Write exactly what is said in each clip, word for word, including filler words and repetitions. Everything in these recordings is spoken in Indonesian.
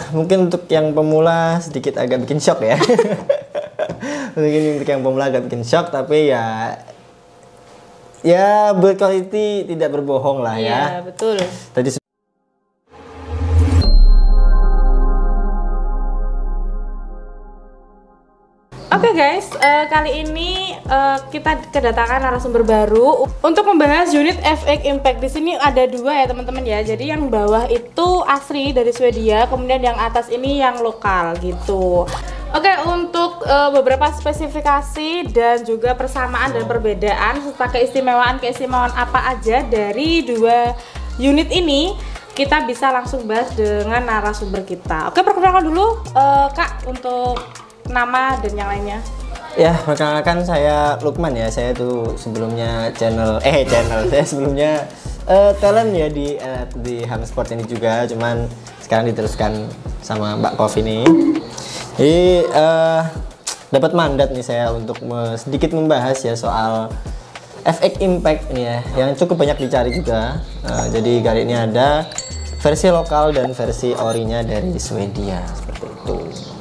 mungkin untuk yang pemula sedikit agak bikin shock ya. Mungkin untuk yang pemula agak bikin shock, tapi ya ya build quality tidak berbohong lah ya. Iya, betul. Tadi Oke okay guys, uh, kali ini uh, kita kedatangan narasumber baru untuk membahas unit F X Impact. Di sini ada dua ya teman-teman ya. Jadi yang bawah itu asli dari Swedia, kemudian yang atas ini yang lokal gitu. Oke, okay, untuk uh, beberapa spesifikasi dan juga persamaan dan perbedaan serta keistimewaan-keistimewaan apa aja dari dua unit ini, kita bisa langsung bahas dengan narasumber kita. Oke, perkenalkan dulu uh, Kak untuk nama dan yang lainnya. Ya, perkenalkan saya Lukman ya. Saya tuh sebelumnya channel eh channel saya sebelumnya uh, talent ya di uh, di Ham Sport ini juga, cuman sekarang diteruskan sama Mbak Kov ini. Jadi uh, dapat mandat nih saya untuk me sedikit membahas ya soal F X Impact ini ya, yang cukup banyak dicari juga. Uh, jadi kali ini ada versi lokal dan versi orinya dari Swedia seperti itu.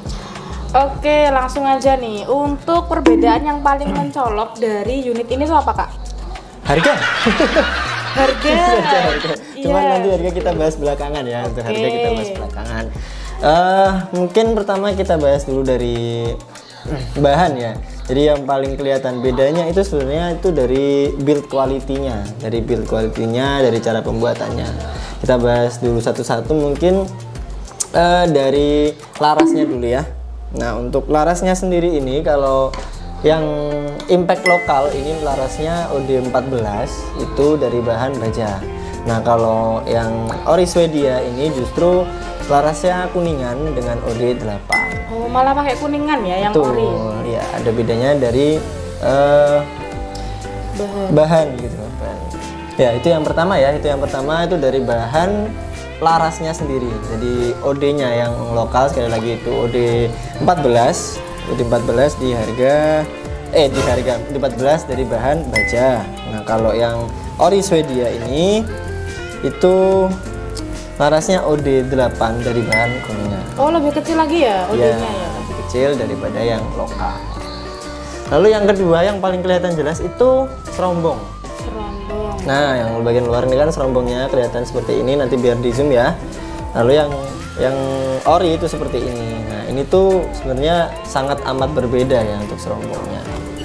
Oke, langsung aja nih. Untuk perbedaan yang paling mencolok dari unit ini tuh apa, Kak? Harga. Harga. harga. Cuman yeah. nanti harga kita bahas belakangan ya. Untuk okay. harga kita bahas belakangan. Uh, mungkin pertama kita bahas dulu dari bahan ya. Jadi yang paling kelihatan bedanya itu sebenarnya itu dari build quality-nya, dari build quality-nya, dari cara pembuatannya. Kita bahas dulu satu-satu mungkin uh, dari larasnya dulu ya. Nah, untuk larasnya sendiri ini kalau yang Impact lokal ini larasnya O D empat belas itu dari bahan baja. Nah, kalau yang ori Swedia ini justru larasnya kuningan dengan O D delapan. Oh, malah pakai kuningan ya yang Betul, ori. Ya, ada bedanya dari uh, bahan. bahan gitu. Ya, itu yang pertama ya. Itu yang pertama itu dari bahan larasnya sendiri. Jadi O D-nya yang lokal sekali lagi itu O D empat belas. O D empat belas di harga eh di harga O D empat belas dari bahan baja. Nah, kalau yang ori Swedia ini itu larasnya O D delapan dari bahan kuningan. Oh, lebih kecil lagi ya O D-nya ya, ya. Lebih kecil daripada yang lokal. Lalu yang kedua yang paling kelihatan jelas itu serombong. Nah, yang bagian luar ini kan serombongnya kelihatan seperti ini, nanti biar di zoom ya. Lalu yang yang ori itu seperti ini. Nah, ini tuh sebenarnya sangat amat berbeda ya untuk serombongnya.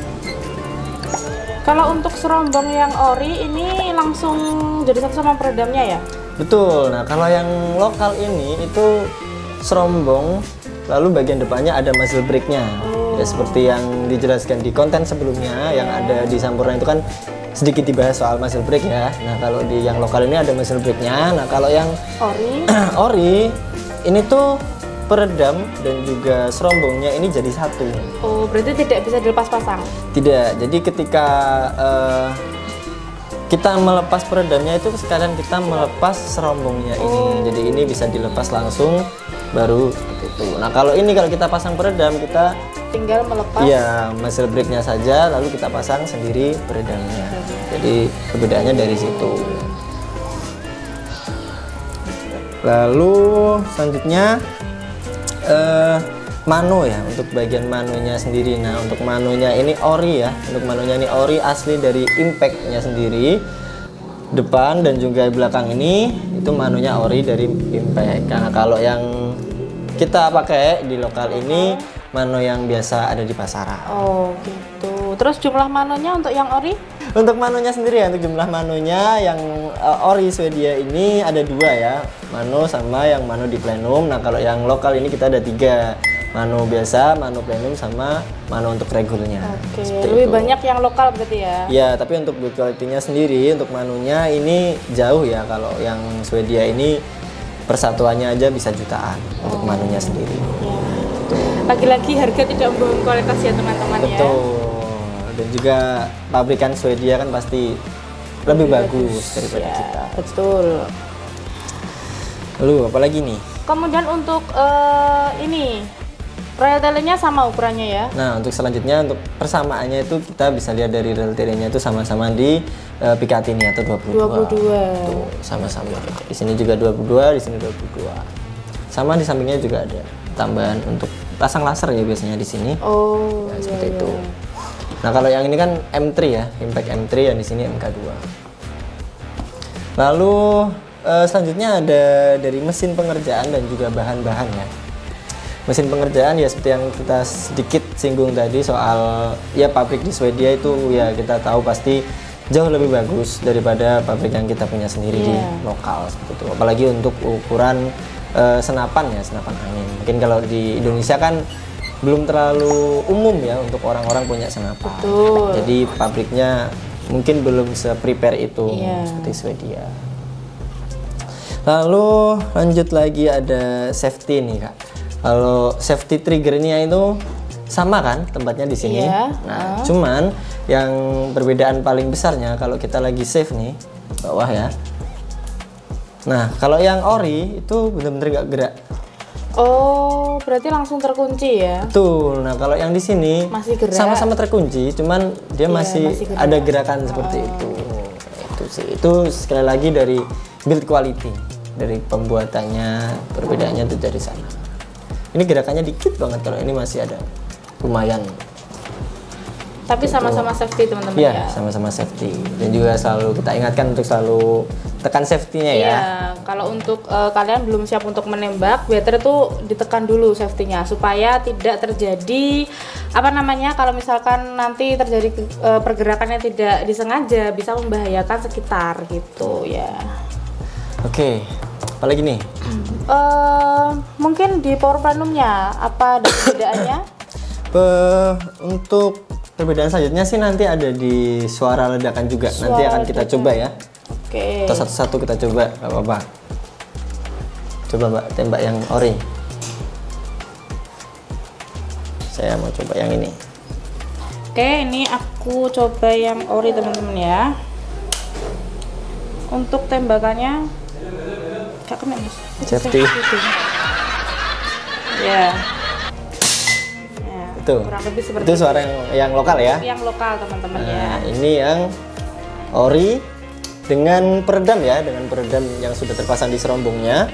Kalau untuk serombong yang ori ini langsung jadi satu sama peredamnya ya? Betul. Nah, kalau yang lokal ini itu serombong, lalu bagian depannya ada muzzle brake-nya. Oh. Ya seperti yang dijelaskan di konten sebelumnya, yeah. Yang ada di Sampurna itu kan sedikit dibahas soal muzzle brake ya. Nah, kalau di yang lokal ini ada muzzle brake-nya. Nah, kalau yang ori ori ini tuh peredam dan juga serombongnya ini jadi satu. Oh, berarti tidak bisa dilepas pasang? Tidak. Jadi ketika uh, kita melepas peredamnya itu sekalian kita melepas serombongnya ini. Oh. Jadi ini bisa dilepas langsung baru seperti itu. Nah, kalau ini kalau kita pasang peredam kita tinggal melepas. Iya, muzzle brake-nya saja lalu kita pasang sendiri peredamnya. Hmm. Jadi perbedaannya dari situ. Lalu selanjutnya eh, mano ya, untuk bagian manonya sendiri. Nah, untuk manonya ini ori ya. Untuk manonya ini ori asli dari Impact-nya sendiri. Depan dan juga belakang ini itu manonya ori dari Impact. Karena kalau yang kita pakai di lokal ini mano yang biasa ada di pasaran. Oh gitu. Terus jumlah manonya untuk yang ori? Untuk manonya sendiri ya, untuk jumlah manonya yang uh, ori Swedia ini ada dua ya, mano sama yang mano di plenum. Nah, kalau yang lokal ini kita ada tiga, mano biasa, mano plenum sama mano untuk regulnya. Oke. Lebih itu. Banyak yang lokal berarti ya? Ya, tapi untuk build quality-nya sendiri, untuk manonya ini jauh ya. Kalau yang Swedia ini persatuannya aja bisa jutaan oh. Untuk manonya sendiri. Ya. Lagi-lagi harga tidak membohong kualitas ya teman-teman ya. Betul. Dan juga pabrikan Swedia kan pasti lebih, lebih bagus, bagus daripada ya, kita. Betul. Lalu apa lagi nih? Kemudian untuk uh, ini rel telenya sama ukurannya ya. Nah, untuk selanjutnya untuk persamaannya itu kita bisa lihat dari rel telenya itu sama-sama di uh, Picatinny atau dua puluh dua. dua puluh dua. Tuh, sama-sama. Di sini juga dua puluh dua, di sini dua puluh dua. Sama di sampingnya juga ada tambahan untuk pasang laser ya biasanya di sini. Oh, Ya, iya, seperti iya. itu. Nah, kalau yang ini kan M tiga ya, Impact M tiga, yang di sini M K dua. Lalu eh, selanjutnya ada dari mesin pengerjaan dan juga bahan-bahan ya. Mesin pengerjaan ya seperti yang kita sedikit singgung tadi soal ya pabrik di Swedia itu ya kita tahu pasti jauh lebih bagus daripada pabrik yang kita punya sendiri di Iya. lokal seperti itu. Apalagi untuk ukuran eh, senapan ya, senapan angin. Mungkin kalau di Indonesia kan belum terlalu umum ya untuk orang-orang punya senapan. Betul. Jadi pabriknya mungkin belum se-prepare itu Iya. seperti Swedia. Lalu lanjut lagi ada safety nih Kak. Kalau safety triggernya itu sama kan tempatnya di sini. Iya. Nah, cuman yang perbedaan paling besarnya kalau kita lagi save nih bawah ya. Nah, kalau yang ori itu benar-benar nggak gerak. Oh, berarti langsung terkunci ya? Betul. Nah, kalau yang di sini Masih gerak. sama-sama terkunci, cuman dia Iya, masih, masih gerak. ada gerakan seperti itu. Itu sih. Itu sekali lagi dari build quality, dari pembuatannya, perbedaannya itu dari sana. Ini gerakannya dikit banget, kalau ini masih ada lumayan. Tapi sama-sama safety teman-teman Iya, ya? sama-sama safety. Dan juga selalu kita ingatkan untuk selalu tekan safety-nya ya. Iya, kalau untuk eh, kalian belum siap untuk menembak, better tuh ditekan dulu safety-nya supaya tidak terjadi apa namanya kalau misalkan nanti terjadi eh, pergerakan yang tidak disengaja bisa membahayakan sekitar gitu ya. Oke, apalagi nih? Eh mungkin di power plenumnya apa ada perbedaannya? Pe- untuk perbedaan selanjutnya sih nanti ada di suara ledakan juga. Nanti Suara akan kita ledakan. coba ya. Oke. Kita satu-satu kita coba, nggak apa-apa. Coba Mbak tembak yang ori. Saya mau coba yang ini. Oke, ini aku coba yang ori teman-teman ya. Untuk tembakannya Kak kena Mas. Safety. Ya. Ya, Itu. kurang lebih seperti Itu suara yang, yang lokal ya. yang lokal teman-teman ya. Nah, ini yang ori dengan peredam ya, dengan peredam yang sudah terpasang di serombongnya.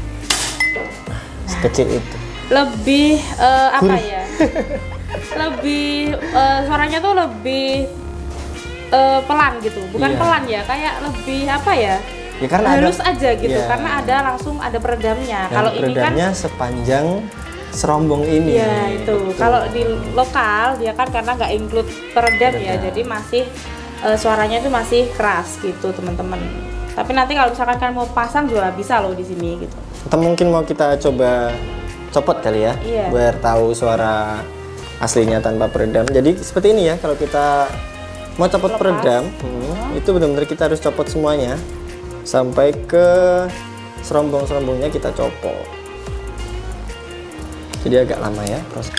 Sekecil itu. Lebih eh, apa ya? Lebih eh, suaranya tuh lebih eh, pelan gitu, bukan Iya. pelan ya, kayak lebih apa ya? Ya karena halus ada, aja gitu, Iya. karena ada langsung ada peredamnya. Dan Kalau ini kan peredamnya sepanjang serombong ini. ya itu. Betul. Kalau di lokal dia kan karena nggak include peredam ya, Peredam. jadi masih eh, suaranya itu masih keras gitu teman-teman. Tapi nanti kalau misalkan kalian mau pasang juga bisa loh di sini gitu. Atau mungkin mau kita coba copot kali ya, Iya. biar tahu suara aslinya tanpa peredam. Jadi seperti ini ya, kalau kita mau copot Lepas. peredam, hmm, itu benar-benar kita harus copot semuanya sampai ke serombong-serombongnya kita copot. Jadi agak lama ya proses.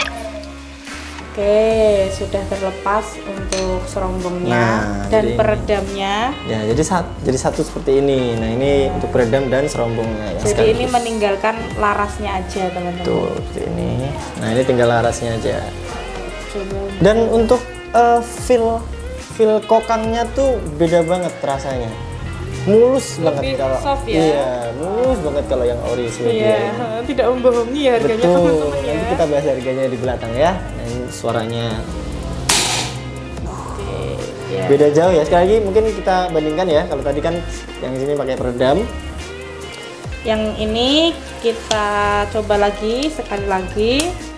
Oke, sudah terlepas untuk serombongnya Nah, dan jadi- peredamnya. Ya, jadi satu, jadi satu seperti ini. Nah, ini untuk peredam dan serombongnya ya. Jadi ini meninggalkan larasnya aja teman-teman. Tuh, seperti ini. Nah, ini tinggal larasnya aja. Coba. Dan untuk eh, feel feel kokangnya tuh beda banget rasanya. Mulus banget Lebih kalau soft ya? Iya, mulus banget kalau yang ori Swedia. Iya, ini. tidak membohongi ya harganya Betul. teman-teman ya. Nanti kita bahas harganya di belakang ya. Nah, ini suaranya Oke, ya. beda jauh ya. Sekali lagi mungkin kita bandingkan ya. Kalau tadi kan yang sini pakai peredam. Yang ini kita coba lagi sekali lagi.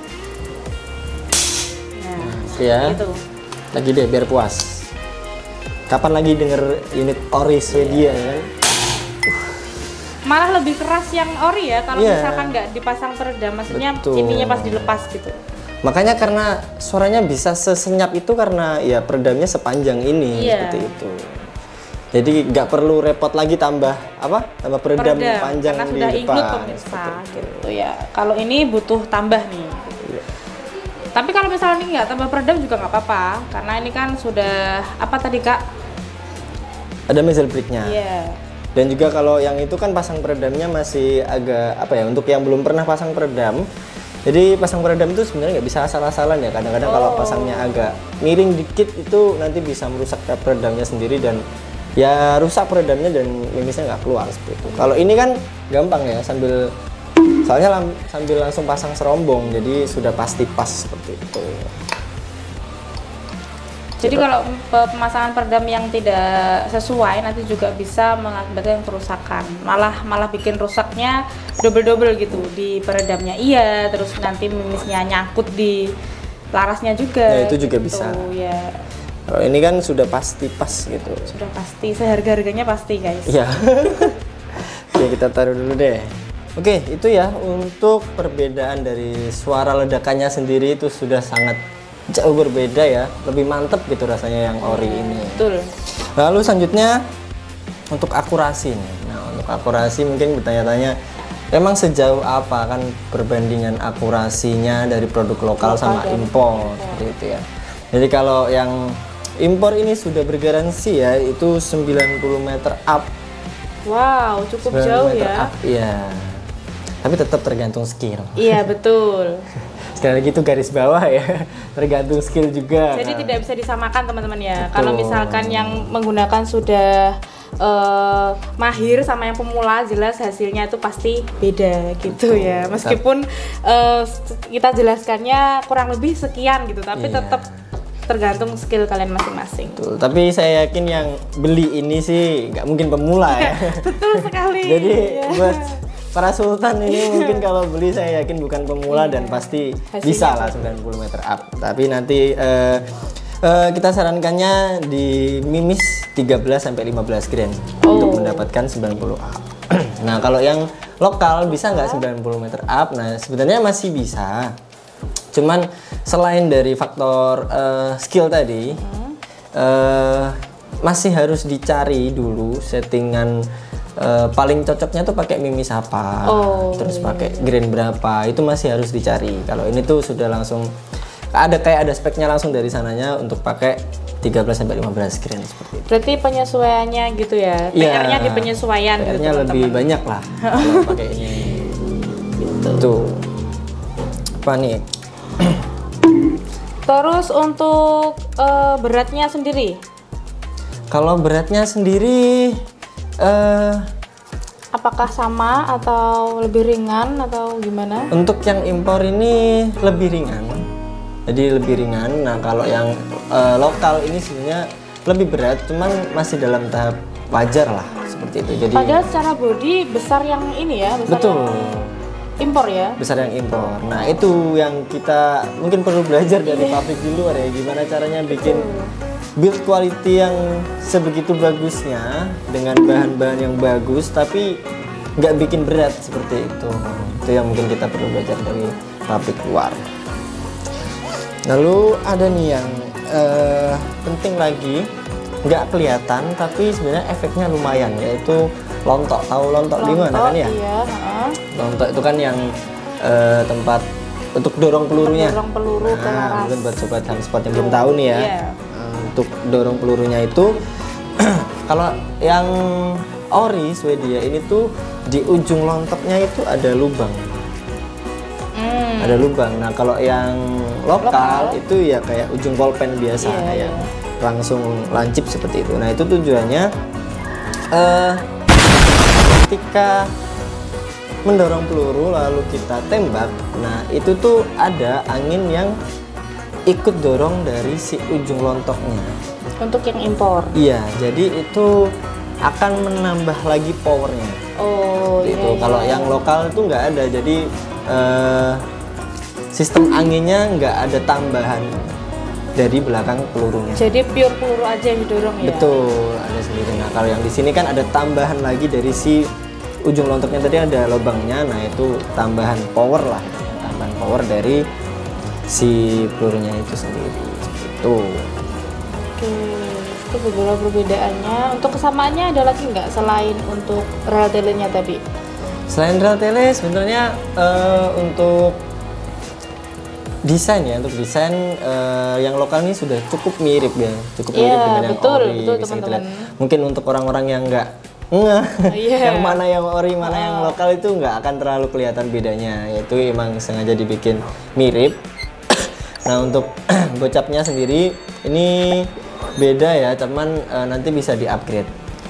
Nah, Ya. itu. Lagi deh biar puas. Kapan lagi denger unit ori Swedia ya kan? Malah lebih keras yang ori ya kalau Iya. misalkan nggak dipasang peredam, maksudnya Betul. ininya pas dilepas gitu. Makanya karena suaranya bisa sesenyap itu karena ya peredamnya sepanjang ini Iya. seperti itu. Jadi nggak perlu repot lagi tambah apa? Tambah peredam, panjang karena di sudah include depan. pemirsa gitu ya. Kalau ini butuh tambah nih. Iya. Tapi kalau misalnya ini nggak tambah peredam juga nggak apa-apa, karena ini kan sudah apa tadi Kak? Ada muzzle brake-nya. Iya. Dan juga kalau yang itu kan pasang peredamnya masih agak apa ya? Untuk yang belum pernah pasang peredam, jadi pasang peredam itu sebenarnya nggak bisa asal-asalan ya. Kadang-kadang kalau Oh. pasangnya agak miring dikit itu nanti bisa merusak peredamnya sendiri dan ya rusak peredamnya dan mingisnya nggak keluar seperti itu. Kalau ini kan gampang ya, sambil Soalnya lam, sambil langsung pasang serombong, jadi sudah pasti pas seperti itu. Jadi kalau pemasangan peredam yang tidak sesuai nanti juga bisa mengakibatkan kerusakan. Malah malah bikin rusaknya double-double gitu di peredamnya. Iya, terus nanti mimisnya nyangkut di larasnya juga. Nah, itu juga gitu, bisa. Ya. Kalau ini kan sudah pasti pas gitu. Sudah pasti, seharga-harganya pasti, guys. Iya. Oke, kita taruh dulu deh. Oke, itu ya untuk perbedaan dari suara ledakannya sendiri itu sudah sangat jauh berbeda ya, lebih mantep gitu rasanya yang ori ini. Betul. Lalu selanjutnya untuk akurasi nih. Nah, untuk akurasi mungkin bertanya-tanya, emang sejauh apa kan perbandingan akurasinya dari produk lokal, lokal sama impor seperti itu ya. Jadi kalau yang impor ini sudah bergaransi ya, itu sembilan puluh meter up. Wow, cukup jauh ya. Up, ya. Tapi tetap tergantung skill. Iya, betul. Sekali lagi itu garis bawah ya, tergantung skill juga. Jadi nah, tidak bisa disamakan teman-teman ya. Betul. Kalau misalkan yang menggunakan sudah uh, mahir sama yang pemula, jelas hasilnya itu pasti beda gitu. Betul. Ya. Meskipun uh, kita jelaskannya kurang lebih sekian gitu, tapi iya. tetap tergantung skill kalian masing-masing. Betul. Tapi saya yakin yang beli ini sih nggak mungkin pemula ya. Betul sekali. Jadi ya. Buat para sultan ini mungkin kalau beli saya yakin bukan pemula iya. dan pasti hasilnya bisa lah sembilan puluh meter up. Tapi nanti uh, uh, kita sarankannya di mimis tiga belas sampai lima belas grain oh. untuk mendapatkan sembilan puluh up. Nah, kalau yang lokal bisa nggak sembilan puluh meter up? Nah, sebenarnya masih bisa. Cuman selain dari faktor uh, skill tadi, hmm. uh, masih harus dicari dulu settingan uh, paling cocoknya tuh pakai mimis apa, oh, terus pakai grain berapa, itu masih harus dicari. Kalau ini tuh sudah langsung ada kayak ada speknya langsung dari sananya untuk pakai tiga belas sampai lima belas grain seperti itu. Berarti penyesuaiannya gitu ya? P R-nya di penyesuaian P R-nya gitu, lebih teman-teman. Banyak lah kalau pakai ini. Gitu. Tuh. Apa nih? Terus untuk uh, beratnya sendiri? Kalau beratnya sendiri, uh, apakah sama atau lebih ringan atau gimana? Untuk yang impor ini lebih ringan, jadi lebih ringan. Nah, kalau yang uh, lokal ini sebenarnya lebih berat, cuman masih dalam tahap wajar lah seperti itu. Jadi padahal secara body besar yang ini ya, besar betul. Yang impor ya? Besar yang impor. Nah, itu yang kita mungkin perlu belajar dari yeah. pabrik di luar ya, gimana caranya bikin build quality yang sebegitu bagusnya dengan bahan-bahan yang bagus tapi nggak bikin berat seperti itu. Itu yang mungkin kita perlu belajar dari pabrik luar. Lalu ada nih yang uh, penting lagi, nggak kelihatan tapi sebenarnya efeknya lumayan, yaitu lontok. Tahu lontok, lontok di mana kan ya? Iya, uh. Lontok itu kan yang uh, tempat untuk dorong pelurunya. Dorong peluru ke laras. Nah, mungkin buat sobat Hamspot yang belum tahu nih ya. Yeah. Uh, untuk dorong pelurunya itu kalau yang ori Swedia ini tuh di ujung lontoknya itu ada lubang. Mm. Ada lubang. Nah, kalau yang lokal, lokal itu ya kayak ujung bolpen biasa yeah, ya. Yeah. Langsung lancip seperti itu. Nah, itu tujuannya uh, ketika mendorong peluru lalu kita tembak, nah itu tuh ada angin yang ikut dorong dari si ujung lontoknya. Untuk yang impor? Iya, jadi itu akan menambah lagi powernya. Oh, gitu. Iya, Kalau iya. yang lokal itu nggak ada, jadi uh, sistem anginnya nggak ada tambahan dari belakang pelurunya. Jadi pure peluru aja yang didorong ya? Betul, ada sendiri. Nah, kalau yang di sini kan ada tambahan lagi dari si ujung lontoknya tadi ada lubangnya. Nah, itu tambahan power lah, tambahan power dari si pelurunya itu sendiri. Itu. Oke, itu beberapa perbedaannya. Untuk kesamaannya ada lagi nggak selain untuk rel telenya tadi? Selain rel tele, sebenarnya uh, untuk desain ya, untuk desain uh, yang lokal ini sudah cukup mirip ya, cukup mirip yeah, dengan yang betul, ori. Betul, teman-teman. Mungkin untuk orang-orang yang nggak ngeh, yeah. yang mana yang ori, mana oh. yang lokal itu nggak akan terlalu kelihatan bedanya. Yaitu emang sengaja dibikin mirip. Nah, untuk bocapnya sendiri ini beda ya, teman uh, nanti bisa di-upgrade.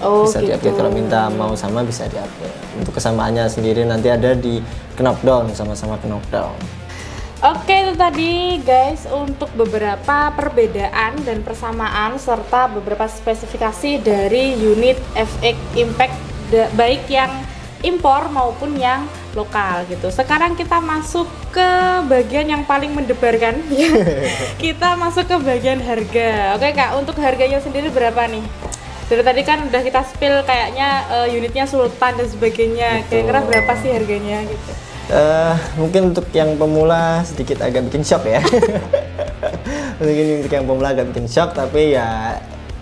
Oh, bisa gitu. di-upgrade kalau minta mau sama bisa di-upgrade. Untuk kesamaannya sendiri nanti ada di knockdown, sama-sama knockdown. Oke, itu tadi guys untuk beberapa perbedaan dan persamaan serta beberapa spesifikasi dari unit F X Impact baik yang impor maupun yang lokal gitu. Sekarang kita masuk ke bagian yang paling mendebarkan. Kita masuk ke bagian harga. Oke Kak, untuk harganya sendiri berapa nih? Dari tadi kan udah kita spill kayaknya uh, unitnya Sultan dan sebagainya. Kira-kira berapa sih harganya gitu? Uh, mungkin untuk yang pemula sedikit agak bikin shock ya. Mungkin untuk yang pemula agak bikin shock, tapi ya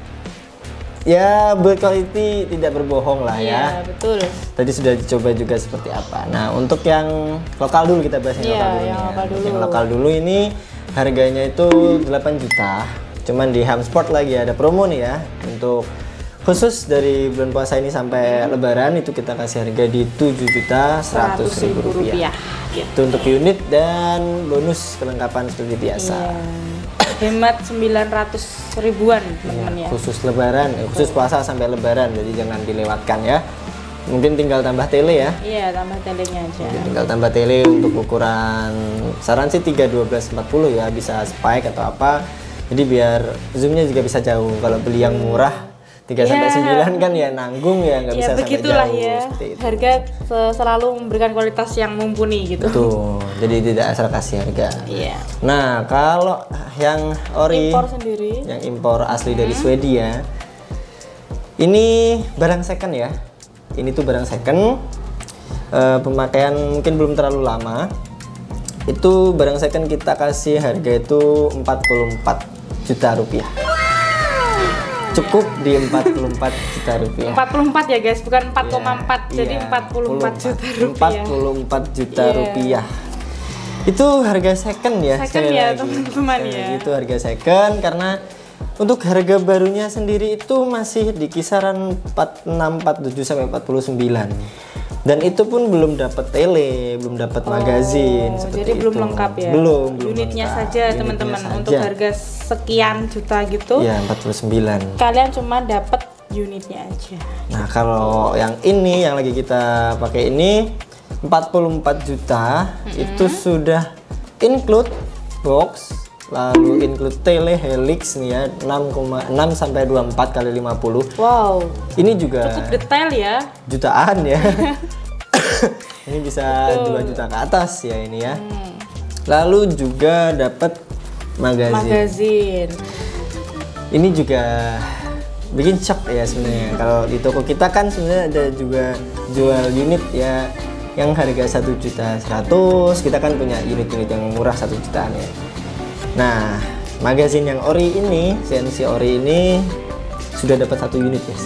ya build quality tidak berbohong lah ya. Iya, betul. Tadi sudah dicoba juga seperti apa. Nah, untuk yang lokal dulu kita bahas yang Iya, lokal dulu. Yang ya. lokal dulu. Yang lokal dulu ini harganya itu delapan juta. Cuman di Hamsport lagi ada promo nih ya. Untuk khusus dari bulan puasa ini sampai lebaran itu kita kasih harga di tujuh juta seratus ribu rupiah. Gitu. Itu untuk unit dan bonus kelengkapan seperti biasa. Iya. Hemat sembilan ratus ribuan teman-teman ya. Khusus lebaran, eh, khusus puasa sampai lebaran, jadi jangan dilewatkan ya. Mungkin tinggal tambah tele ya. Iya, tambah telenya aja. Mungkin tinggal tambah tele untuk ukuran saran sih tiga dua belas empat puluh ya, bisa spike atau apa. Jadi biar zoomnya juga bisa jauh. Kalau beli yang murah tiga sampai sembilan kan ya nanggung ya, nggak ya, bisa sampai begitulah jauh ya. itu. Harga selalu memberikan kualitas yang mumpuni gitu. Tuh, jadi tidak asal kasih harga. Iya. Nah, kalau yang ori Impor sendiri. yang impor asli dari Swedia, ini barang second ya. Ini tuh barang second, uh, pemakaian mungkin belum terlalu lama. Itu barang second kita kasih harga itu empat puluh empat juta rupiah. Cukup di empat puluh empat juta rupiah. empat puluh empat ya guys, bukan empat koma empat, Ya, jadi iya, empat puluh empat juta rupiah. empat puluh empat juta Iya. rupiah. Itu harga second ya, Second sekali ya, lagi. teman-teman Sekali ya. lagi Itu harga second karena untuk harga barunya sendiri itu masih di kisaran empat puluh enam, empat puluh tujuh sampai empat puluh sembilan. Dan itu pun belum dapat tele, belum dapat magazin Oh, seperti jadi belum itu. lengkap ya. Belum, belum Unitnya lengkap. saja Unitnya teman-teman saja. untuk harga sekian juta gitu. Iya, empat puluh sembilan. Kalian cuma dapat unitnya aja. Nah, kalau yang ini yang lagi kita pakai ini empat puluh empat juta, mm-hmm. itu sudah include box, lalu include tele helix nih ya, enam koma enam sampai dua puluh empat kali lima puluh. Wow. Ini juga Cukup detail ya. jutaan ya. Ini bisa dua juta ke atas ya ini ya. Hmm. Lalu juga dapat magazin. Magazin. Ini juga bikin shock ya sebenarnya. Kalau di toko kita kan sebenarnya ada juga jual unit ya yang harga satu juta seratus. Kita kan punya unit-unit yang murah satu jutaan ya. Nah, magazin yang ori ini, C N C ori ini sudah dapat satu unit guys.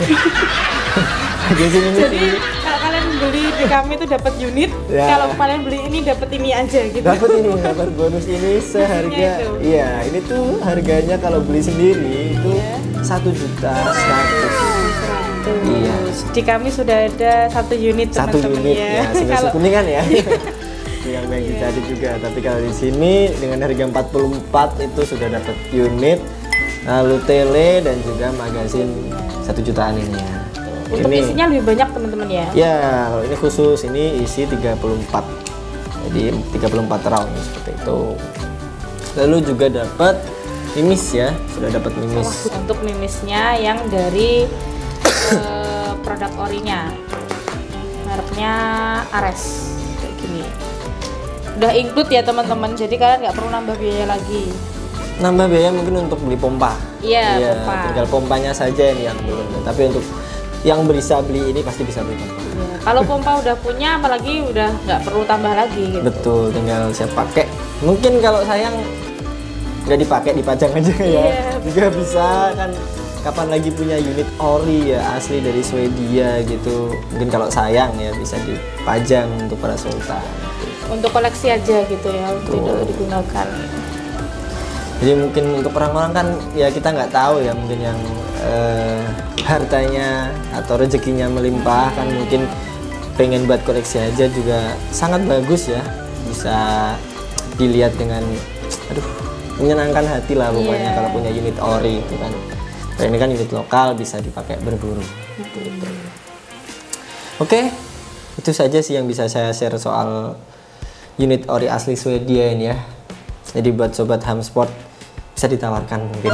Magazin ini Jadi sendiri kalau kalian beli di kami itu dapat unit, Ya. kalau kalian beli ini dapat ini aja gitu. dapat ini, dapat bonus ini seharga. itu. Iya, ini tuh harganya kalau beli sendiri itu satu juta seratus. Iya. Di kami sudah ada satu unit Satu teman-teman unit ya. ya, sebenarnya Kalau kuningan ya. Yang baik kita ada juga, tapi kalau di sini dengan harga empat puluh empat itu sudah dapat unit, lalu tele dan juga magazin satu jutaan ini ya. untuk ini, isinya lebih banyak teman-teman ya. Ya, kalau ini khusus ini isi tiga puluh empat. Jadi tiga puluh empat round seperti itu. Lalu juga dapat mimis ya, sudah dapat mimis. Untuk mimisnya yang dari eh, produk orinya, mereknya Ares kayak gini. Udah include ya teman-teman, jadi kalian nggak perlu nambah biaya lagi. Nambah biaya mungkin untuk beli pompa. Iya, pompa. Tinggal pompanya saja ini yang belum. Tapi untuk yang bisa beli ini pasti bisa beli pompa. Iya, kalau pompa udah punya, apalagi udah nggak perlu tambah lagi gitu. Betul, tinggal siap pakai. Mungkin kalau sayang nggak dipakai, dipajang aja ya. Iya. Juga bisa kan. Kapan lagi punya unit ori ya asli dari Swedia gitu. Mungkin kalau sayang ya bisa dipajang untuk para sultan. Untuk koleksi aja gitu ya, tidak digunakan. Jadi mungkin untuk orang-orang kan ya kita nggak tahu ya, mungkin yang eh, hartanya atau rezekinya melimpah kan mungkin pengen buat koleksi aja juga sangat bagus ya, bisa dilihat dengan aduh menyenangkan hati lah pokoknya Yeah. kalau punya unit ori itu kan. Karena ini kan unit lokal, bisa dipakai berburu. Gitu. Oke, itu saja sih yang bisa saya share soal unit ori asli Swedia ini ya. Jadi buat sobat HAMSport bisa ditawarkan mungkin.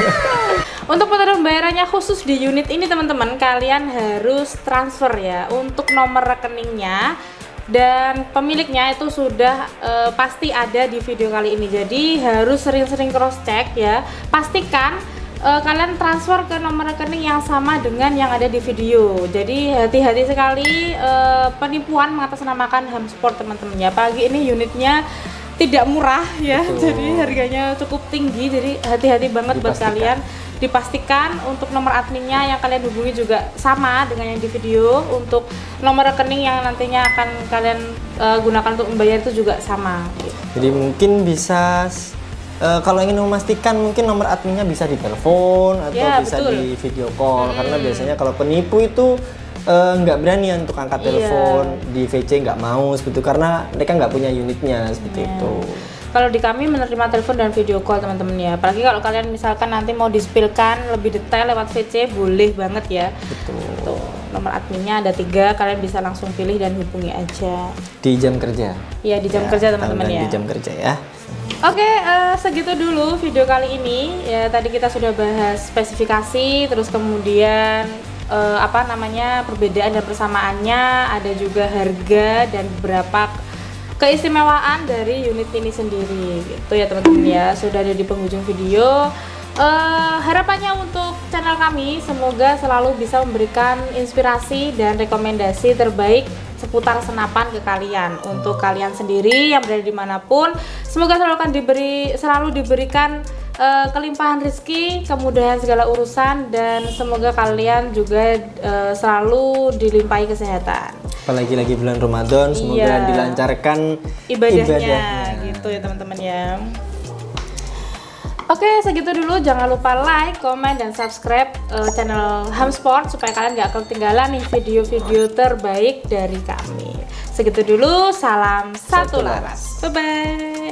Untuk metode pembayarannya khusus di unit ini teman-teman, kalian harus transfer ya untuk nomor rekeningnya, dan pemiliknya itu sudah e, pasti ada di video kali ini. Jadi harus sering-sering cross check ya, pastikan e, kalian transfer ke nomor rekening yang sama dengan yang ada di video. Jadi hati-hati sekali e, penipuan mengatasnamakan HAMSport teman-teman ya. Apalagi ini unitnya tidak murah ya. Betul. Jadi harganya cukup tinggi, jadi hati-hati banget buat kalian. Dipastikan untuk nomor adminnya yang kalian hubungi juga sama dengan yang di video. Untuk nomor rekening yang nantinya akan kalian uh, gunakan untuk membayar itu juga sama gitu. Jadi mungkin bisa uh, kalau ingin memastikan mungkin nomor adminnya bisa di telepon atau ya, bisa betul. di video call. hmm. Karena biasanya kalau penipu itu nggak uh, berani untuk angkat iya. telepon di V C, nggak mau seperti itu karena mereka nggak punya unitnya seperti yeah. itu. Kalau di kami menerima telepon dan video call teman-teman ya. Apalagi kalau kalian misalkan nanti mau di-spillkan lebih detail lewat V C, boleh banget ya. Betul. Tuh, nomor adminnya ada tiga, kalian bisa langsung pilih dan hubungi aja. Di jam kerja. Iya, di jam ya, kerja teman-teman ya. Di jam kerja ya. Oke, uh, segitu dulu video kali ini. Ya, tadi kita sudah bahas spesifikasi, terus kemudian uh, apa namanya perbedaan dan persamaannya, ada juga harga dan beberapa keistimewaan dari unit ini sendiri gitu ya teman-teman ya. Sudah ada di penghujung video. Uh, harapannya untuk channel kami semoga selalu bisa memberikan inspirasi dan rekomendasi terbaik seputar senapan ke kalian. Untuk kalian sendiri yang berada dimanapun, semoga selalu akan diberi selalu diberikan uh, kelimpahan rezeki, kemudahan segala urusan, dan semoga kalian juga uh, selalu dilimpahi kesehatan. Apalagi lagi bulan Ramadan, semoga iya. dilancarkan ibadahnya, ibadahnya gitu ya teman-teman ya. Oke, segitu dulu. Jangan lupa like, komen, dan subscribe uh, channel HAMSport supaya kalian gak ketinggalan nih video-video terbaik dari kami. Segitu dulu, salam satu laras. Bye-bye.